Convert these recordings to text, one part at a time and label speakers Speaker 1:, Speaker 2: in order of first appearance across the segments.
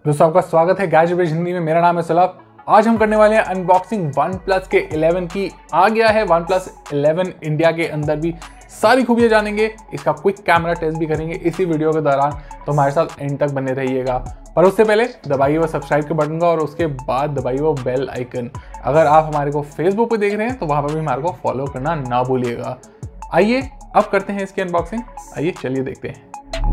Speaker 1: दोस्तों आपका स्वागत है गैजेट हिंदी में। मेरा नाम है सलाब। आज हम करने वाले हैं अनबॉक्सिंग OnePlus के 11 की। आ गया है OnePlus 11 इंडिया के अंदर भी। सारी खूबियां जानेंगे, इसका क्विक कैमरा टेस्ट भी करेंगे इसी वीडियो के दौरान, तो हमारे साथ एंड तक बने रहिएगा। पर उससे पहले दबाइए वो सब्सक्राइब के बटन का और उसके बाद दबाइए वो बेल आइकन। अगर आप हमारे को फेसबुक पे देख रहे हैं तो वहां पर भी हमारे को फॉलो करना ना भूलिएगा। आइए अब करते हैं इसकी अनबॉक्सिंग। आइए चलिए देखते हैं।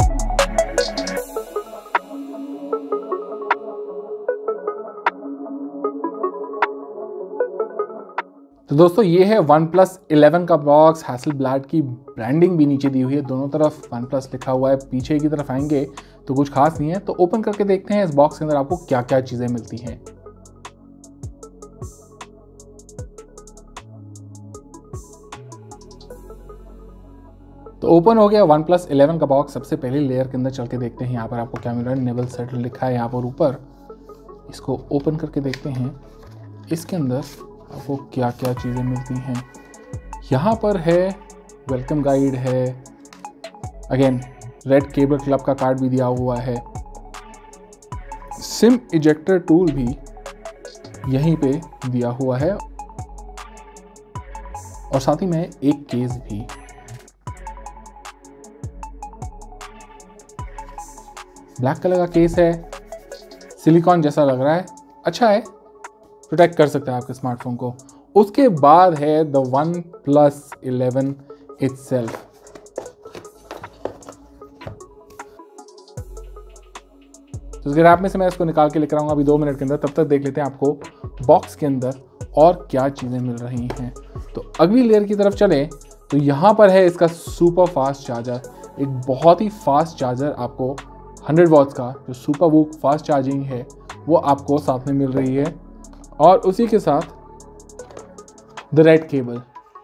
Speaker 1: तो दोस्तों ये है OnePlus 11 का बॉक्स। हैसलब्लैड की ब्रांडिंग भी नीचे दी हुई है, दोनों तरफ OnePlus लिखा हुआ है। पीछे की तरफ आएंगे तो कुछ खास नहीं है, तो ओपन करके देखते हैं इस बॉक्स के अंदर आपको क्या क्या चीजें मिलती हैं। तो ओपन हो गया OnePlus 11 का बॉक्स। सबसे पहले लेयर के अंदर चल के देखते हैं यहाँ पर आपको क्या मिल रहा है। नेवल सेट लिखा है यहाँ पर ऊपर। इसको ओपन करके देखते हैं इसके अंदर आपको क्या क्या चीज़ें मिलती हैं। यहाँ पर है वेलकम गाइड है, अगेन रेड केबल क्लब का कार्ड भी दिया हुआ है, सिम इजेक्टर टूल भी यहीं पे दिया हुआ है और साथ ही में एक केस भी। ब्लैक कलर का केस है, सिलिकॉन जैसा लग रहा है, अच्छा है, प्रोटेक्ट कर सकते हैं आपके स्मार्टफोन को। उसके बाद है द OnePlus 11 itself। तो इस रैप में से मैं इसको निकाल के लेकर आऊंगा अभी 2 मिनट के अंदर। तब तक देख लेते हैं आपको बॉक्स के अंदर और क्या चीज़ें मिल रही हैं। तो अगली लेयर की तरफ चले तो यहाँ पर है इसका सुपर फास्ट चार्जर। एक बहुत ही फास्ट चार्जर आपको 100 वॉट्स का जो सुपर वूक फास्ट चार्जिंग है वो आपको साथ में मिल रही है। और उसी के साथ द रेड केबल।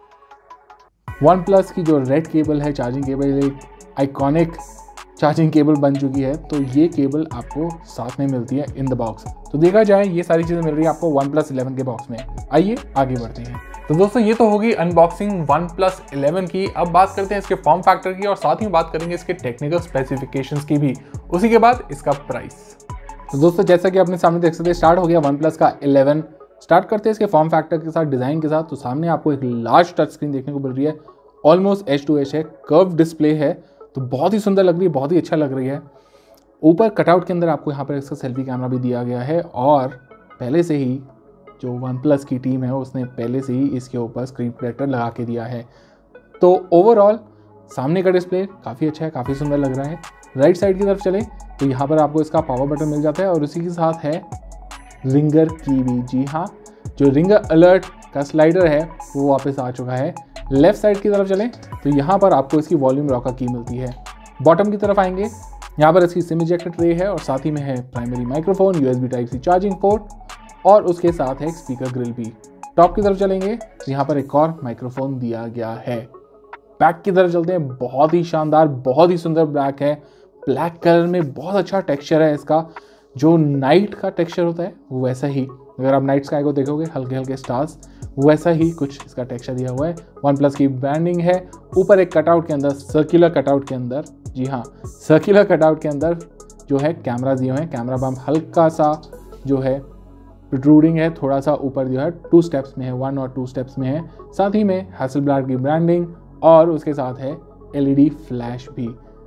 Speaker 1: OnePlus की जो रेड केबल है, चार्जिंग केबल, एक आइकॉनिक चार्जिंग केबल बन चुकी है, तो ये केबल आपको साथ में मिलती है इन द बॉक्स। तो देखा जाए ये सारी चीज़ें मिल रही है आपको OnePlus 11 के बॉक्स में। आइए आगे बढ़ते हैं। तो दोस्तों ये तो होगी अनबॉक्सिंग OnePlus 11 की। अब बात करते हैं इसके फॉर्म फैक्टर की और साथ ही बात करेंगे इसके टेक्निकल स्पेसिफिकेशंस की भी। उसी के बाद इसका प्राइस। तो दोस्तों जैसा कि अपने सामने देख सकते हैं स्टार्ट हो गया OnePlus का 11। स्टार्ट करते हैं इसके फॉर्म फैक्टर के साथ, डिज़ाइन के साथ। तो सामने आपको एक लार्ज टच स्क्रीन देखने को मिल रही है, ऑलमोस्ट एज टू एज है, कर्व डिस्प्ले है, तो बहुत ही सुंदर लग रही है, बहुत ही अच्छा लग रही है। ऊपर कटआउट के अंदर आपको यहाँ पर इसका सेल्फी कैमरा भी दिया गया है और पहले से ही जो OnePlus की टीम है उसने पहले से ही इसके ऊपर स्क्रीन प्रोटेक्टर लगा के दिया है। तो ओवरऑल सामने का डिस्प्ले काफ़ी अच्छा है, काफ़ी सुंदर लग रहा है। राइट साइड की तरफ चले तो यहाँ पर आपको इसका पावर बटन मिल जाता है और उसी के साथ है रिंगर की भी। जी हाँ, जो रिंगर अलर्ट का स्लाइडर है वो वापस आ चुका है। लेफ्ट साइड की तरफ चलें तो यहाँ पर आपको इसकी वॉल्यूम रॉकर की मिलती है। बॉटम की तरफ आएंगे, यहाँ पर इसकी सिम इजेक्टर ट्रे है और साथ ही में है primary microphone, USB Type-C charging port और उसके साथ है एक स्पीकर ग्रिल भी। टॉप की तरफ चलेंगे तो यहाँ पर एक और माइक्रोफोन दिया गया है। बैक की तरफ चलते हैं, बहुत ही शानदार, बहुत ही सुंदर बैक है। ब्लैक कलर में बहुत अच्छा टेक्सचर है इसका। जो नाइट का टेक्सचर होता है वैसा ही, अगर आप नाइट स्काई को देखोगे हल्के हल्के स्टार्स, वैसा ही कुछ इसका टेक्सचर दिया हुआ है। OnePlus की ब्रांडिंग है। ऊपर एक कटआउट के अंदर, सर्कुलर कटआउट के अंदर, जी हाँ सर्कुलर कटआउट के अंदर जो है कैमरा दिए हुए हैं। कैमरा बम हल्का सा जो है प्रोट्रूडिंग है, थोड़ा सा ऊपर जो है 2 स्टेप्स में है, 1 और 2 स्टेप्स में है। साथ ही में हैसलब्लैड की ब्रांडिंग और उसके साथ है LED फ्लैश भी।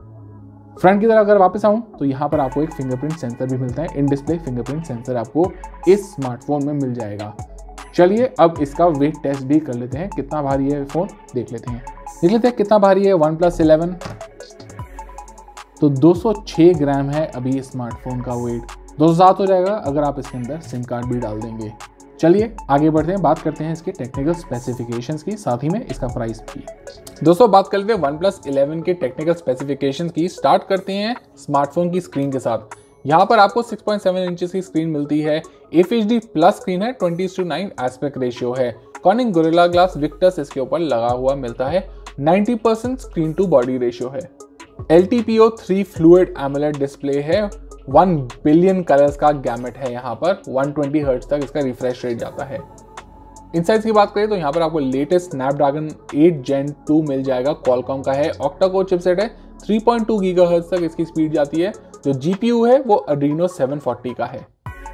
Speaker 1: फ्रंट की तरफ अगर वापस आऊँ तो यहाँ पर आपको एक फिंगरप्रिंट सेंसर भी मिलता है। इन डिस्प्ले फिंगरप्रिंट सेंसर आपको इस स्मार्टफोन में मिल जाएगा। चलिए अब इसका वेट टेस्ट भी कर लेते हैं, कितना भारी है फ़ोन देख लेते हैं कितना भारी है OnePlus 11। तो 206 ग्राम है अभी स्मार्टफोन का वेट। 207 हो जाएगा अगर आप इसके अंदर सिम कार्ड भी डाल देंगे। चलिए आगे बढ़ते हैं, बात करते हैं इसके टेक्निकल स्पेसिफिकेशंस की, साथ ही में इसका प्राइस भी। दोस्तों बात कर लेते हैं OnePlus 11 के टेक्निकल स्पेसिफिकेशंस की। स्टार्ट करते हैं स्मार्टफोन की स्क्रीन के साथ। यहाँ पर आपको 6.7 इंचेस की स्क्रीन मिलती है। FHD प्लस स्क्रीन है, 20:9 एस्पेक्ट रेशियो है। कॉर्निंग गोरिल्ला ग्लास विक्टस इसके ऊपर लगा हुआ मिलता है। 90% स्क्रीन टू बॉडी रेशियो है। LTPO3 फ्लूइड एमोलेड डिस्प्ले है। 1 बिलियन कलर्स का गैमेट है। यहाँ पर 120 हर्ट्ज तक इसका रिफ्रेश रेट जाता है। इनसाइड्स की बात करें तो यहाँ पर आपको लेटेस्ट स्नैपड्रैगन 8 Gen 2 मिल जाएगा। क्वालकॉम का है, ऑक्टा कोर चिपसेट है, 3.2 गीगाहर्ट्ज तक इसकी स्पीड जाती है। जो GPU है वो Adreno 740 का है।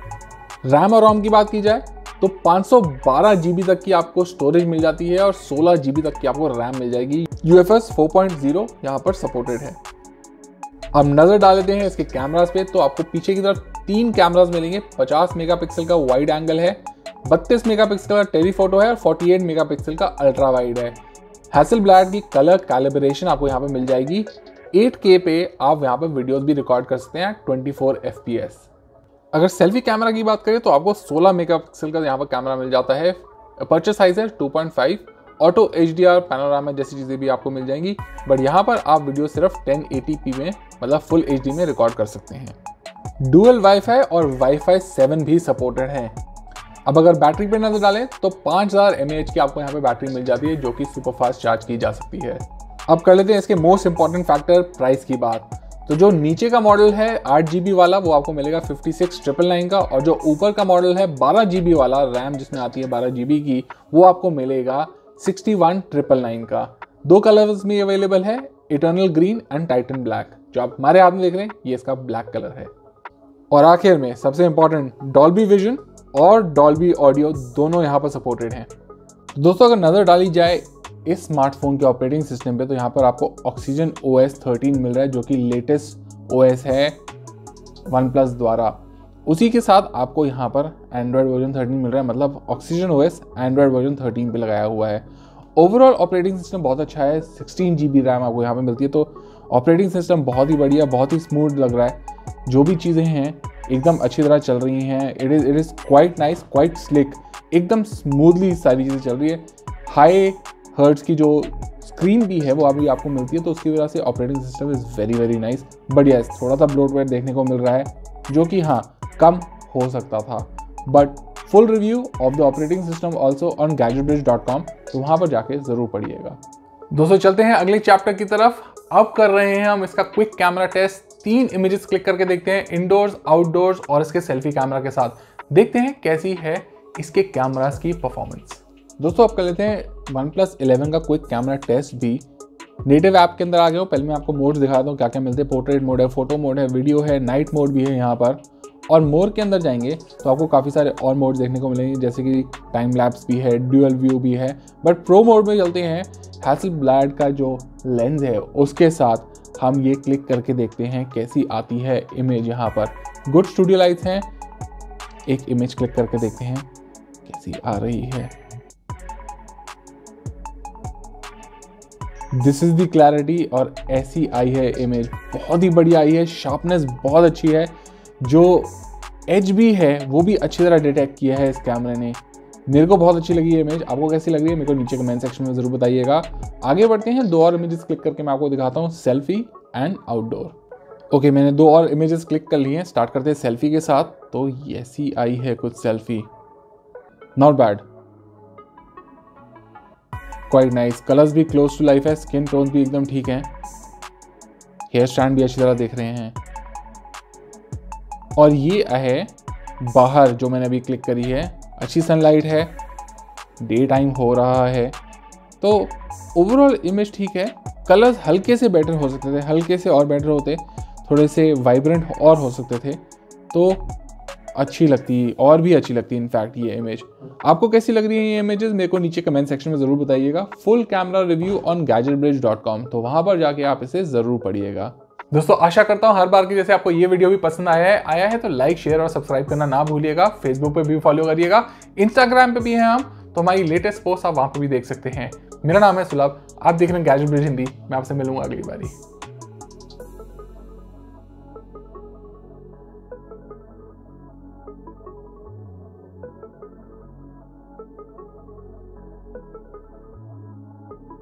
Speaker 1: रैम और रोम की बात की जाए तो 512 GB तक की आपको स्टोरेज मिल जाती है और 16 GB तक की आपको रैम मिल जाएगी। UFS 4.0 यहाँ पर सपोर्टेड है। अब नजर डाल लेते हैं इसके कैमरास पे, तो आपको पीछे की तरफ 3 कैमरास मिलेंगे। 50 मेगापिक्सल का वाइड एंगल है, 32 मेगापिक्सल का टेलीफोटो है और 48 मेगापिक्सल का अल्ट्रा वाइड है। हैसेलब्लैड की कलर कैलिब्रेशन आपको यहाँ पे मिल जाएगी। 8K पे आप यहाँ पे वीडियोस भी रिकॉर्ड कर सकते हैं 24 FPS। अगर सेल्फी कैमरा की बात करें तो आपको 16 मेगापिक्सल का यहाँ पर कैमरा मिल जाता है। अपर्चर साइज है 2.5, ऑटो HDR, पैनोरामा जैसी चीज़ें भी आपको मिल जाएंगी। बट यहाँ पर आप वीडियो सिर्फ 1080p में मतलब फुल HD में रिकॉर्ड कर सकते हैं। डुअल वाईफाई और वाईफाई 7 भी सपोर्टेड है। अब अगर बैटरी पे नजर डालें तो 5000 mAh की आपको यहाँ पे बैटरी मिल जाती है, जो कि सुपर फास्ट चार्ज की जा सकती है। अब कर लेते हैं इसके मोस्ट इंपॉर्टेंट फैक्टर प्राइस की बात। तो जो नीचे का मॉडल है 8 GB वाला वो आपको मिलेगा 56,999 का, और जो ऊपर का मॉडल है 12 GB वाला रैम जिसमें आती है 12 GB की, वो आपको मिलेगा 61,999 का। 2 कलर्स में अवेलेबल है, eternal green and titan black. जो आप हमारे हाथ में देख रहे हैं ये इसका ब्लैक कलर है। और आखिर में सबसे इंपॉर्टेंट, डॉल्बी विजन और डॉल्बी ऑडियो दोनों यहाँ पर सपोर्टेड हैं। दोस्तों अगर नज़र डाली जाए इस स्मार्टफोन के ऑपरेटिंग सिस्टम पे तो यहाँ पर आपको ऑक्सीजन OS 13 मिल रहा है, जो कि लेटेस्ट OS है OnePlus द्वारा। उसी के साथ आपको यहाँ पर एंड्रॉयड वर्जन 13 मिल रहा है, मतलब ऑक्सीजन OS एंड्रॉयड वर्जन 13 पे लगाया हुआ है। ओवरऑल ऑपरेटिंग सिस्टम बहुत अच्छा है। 16 GB रैम आपको यहाँ पे मिलती है, तो ऑपरेटिंग सिस्टम बहुत ही बढ़िया, बहुत ही स्मूथ लग रहा है। जो भी चीज़ें हैं एकदम अच्छी तरह चल रही हैं। It is quite nice, quite slick, एकदम स्मूथली सारी चीज़ें चल रही है। हाई हर्ट्स की जो स्क्रीन भी है वो अभी आपको मिलती है, तो उसकी वजह से operating system is very very nice. But yes, थोड़ा सा ब्लोटवेयर देखने को मिल रहा है, जो कि हाँ कम हो सकता था। But full review of the operating system also on gadgetbridge.com, तो वहाँ पर जाके ज़रूर पढ़िएगा। दोस्तों चलते हैं अगले चैप्टर की तरफ। अब कर रहे हैं हम इसका quick camera test. 3 images click करके देखते हैं, इंडोर्स, आउटडोर्स और इसके सेल्फी कैमरा के साथ। देखते हैं कैसी है इसके कैमरास की परफॉर्मेंस। दोस्तों अब कर लेते हैं OnePlus 11 का क्विक कैमरा टेस्ट भी। नेटिव ऐप के अंदर आ गया हूँ। पहले मैं आपको मोड्स दिखाता हूँ क्या क्या मिलते हैं। पोर्ट्रेट मोड है, फोटो मोड है, वीडियो है, नाइट मोड भी है यहाँ पर। और मोर के अंदर जाएंगे तो आपको काफ़ी सारे और मोड्स देखने को मिलेंगे, जैसे कि टाइम लैप्स भी है, ड्यूअल व्यू भी है। बट प्रो मोड में चलते हैं। हैसेलब्लैड का जो लेंस है उसके साथ हम ये क्लिक करके देखते हैं कैसी आती है इमेज। यहाँ पर गुड स्टूडियो लाइट्स हैं। एक इमेज क्लिक करके देखते हैं कैसी आ रही है। दिस इज द क्लैरिटी, और ऐसी आई है इमेज, बहुत ही बढ़िया आई है। शार्पनेस बहुत अच्छी है, जो एज भी है वो भी अच्छी तरह डिटेक्ट किया है इस कैमरे ने। मेरे को बहुत अच्छी लगी है इमेज। आपको कैसी लग रही है मेरे को नीचे कमेंट सेक्शन में ज़रूर बताइएगा। आगे बढ़ते हैं, 2 और इमेजेस क्लिक करके मैं आपको दिखाता हूँ, सेल्फी एंड आउटडोर। ओके, मैंने 2 और इमेजेस क्लिक कर ली हैं। स्टार्ट करते हैं सेल्फी के साथ। तो ऐसी आई है कुछ selfie, not bad, quite nice. Colours भी क्लोज टू लाइफ है, स्किन टोन भी एकदम ठीक है, हेयर स्टैंड भी अच्छी तरह देख रहे हैं। और ये है बाहर जो मैंने अभी क्लिक करी है, अच्छी सनलाइट है, डे टाइम हो रहा है, तो ओवरऑल इमेज ठीक है। कलर्स हल्के से बेटर हो सकते थे, हल्के से और बेटर होते, थोड़े से वाइब्रेंट और हो सकते थे, तो अच्छी लगती, और भी अच्छी लगती इनफैक्ट ये इमेज। आपको कैसी लग रही है ये इमेजेस मेरे को नीचे कमेंट सेक्शन में ज़रूर बताइएगा। Full camera review on gadgetbridge.com, तो वहाँ पर जाके आप इसे ज़रूर पढ़िएगा। दोस्तों आशा करता हूँ हर बार की जैसे आपको ये वीडियो भी पसंद आया है तो लाइक, शेयर और सब्सक्राइब करना ना भूलिएगा। फेसबुक पे भी फॉलो करिएगा, इंस्टाग्राम पे भी हैं हम, तो हमारी लेटेस्ट पोस्ट आप वहाँ पे भी देख सकते हैं। मेरा नाम है सुलभ, आप देख रहे हैं गैजेट ब्रिज हिंदी। मैं आपसे मिलूंगा अगली बारी।